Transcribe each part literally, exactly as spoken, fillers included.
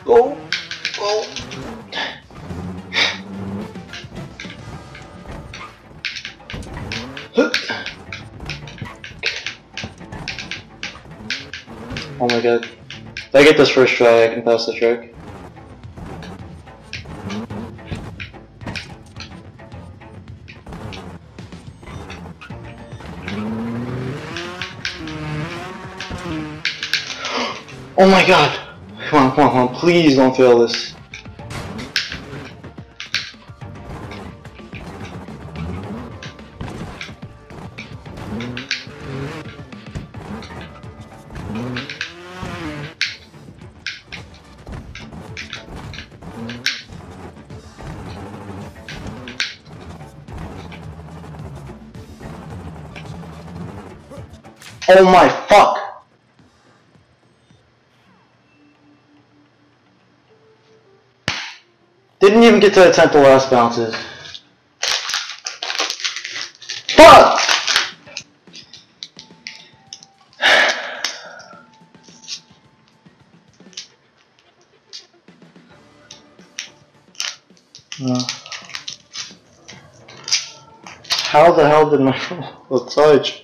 Go. Go. Oh my god. If I get this first try, I can pass the track. Oh my god! Come on, come on, come on, please don't fail this. Oh my fuck! Didn't even get to attempt the last bounces. Fuck! Uh, how the hell did my roll touch?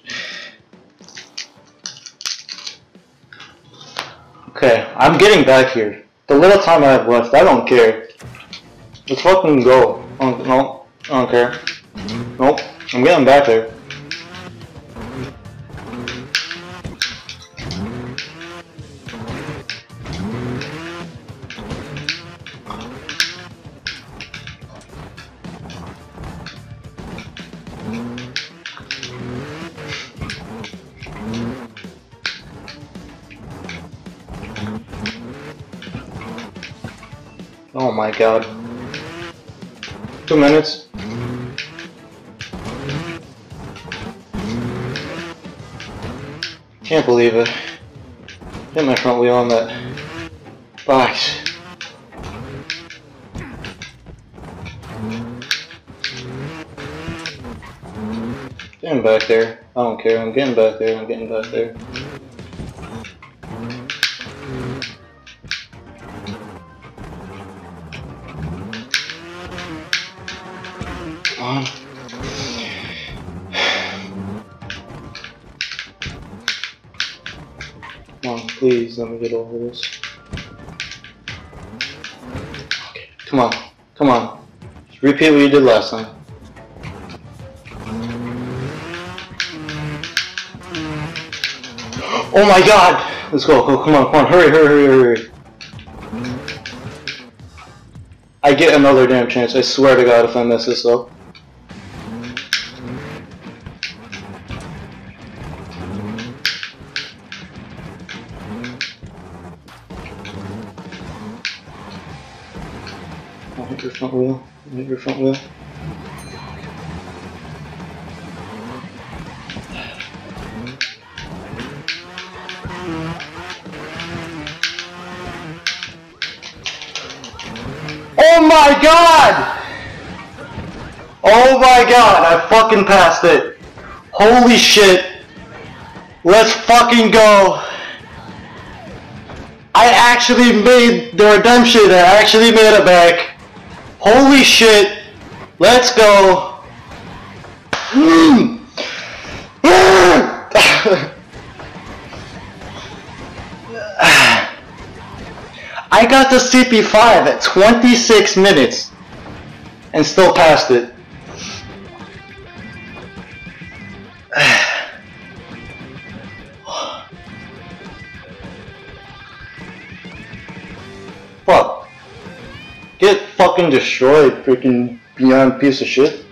Okay, I'm getting back here. The little time I have left, I don't care. Let's fucking go. Oh, no, I don't care. Nope, I'm getting back there. Oh my god. Two minutes. Can't believe it. Hit my front wheel on that box. Getting back there. I don't care. I'm getting back there. I'm getting back there. Come on. Come on, please let me get over this. Okay, come on, come on. Just repeat what you did last time. Oh my god! Let's go, go, come on, come on, hurry, hurry, hurry, hurry. I get another damn chance, I swear to god if I mess this up. I'll hit your front wheel, I'll hit your front wheel. Oh my god! Oh my god, I fucking passed it. Holy shit. Let's fucking go. I actually made the redemption. I actually made it back. Holy shit. Let's go. I got the C P five at twenty-six minutes and still passed it. Fuck. Get fucking destroyed, freaking beyond piece of shit.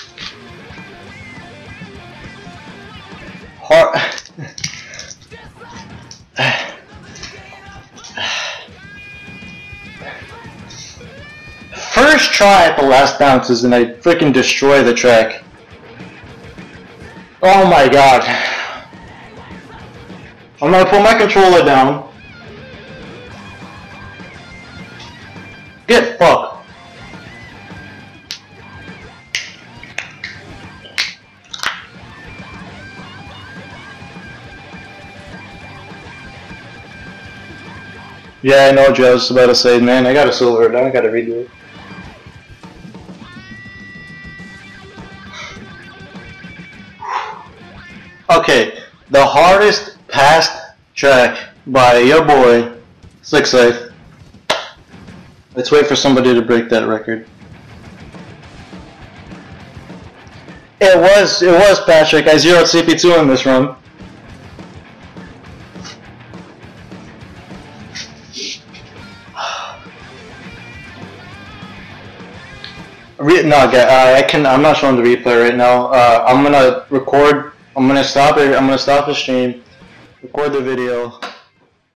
Hard. First try at the last bounces and I freaking destroy the track. Oh my god. I'm gonna put my controller down. Get fucked. Yeah, I know, Joe. I was about to say, man, I got a silver. Now I gotta redo it. Okay, the hardest passed track by your boy, Six Life. Let's wait for somebody to break that record. It was, it was Patrick. I zeroed C P two in this run. Re no, uh, I can. I'm not showing the replay right now. Uh, I'm gonna record. I'm gonna stop it. I'm gonna stop the stream. Record the video.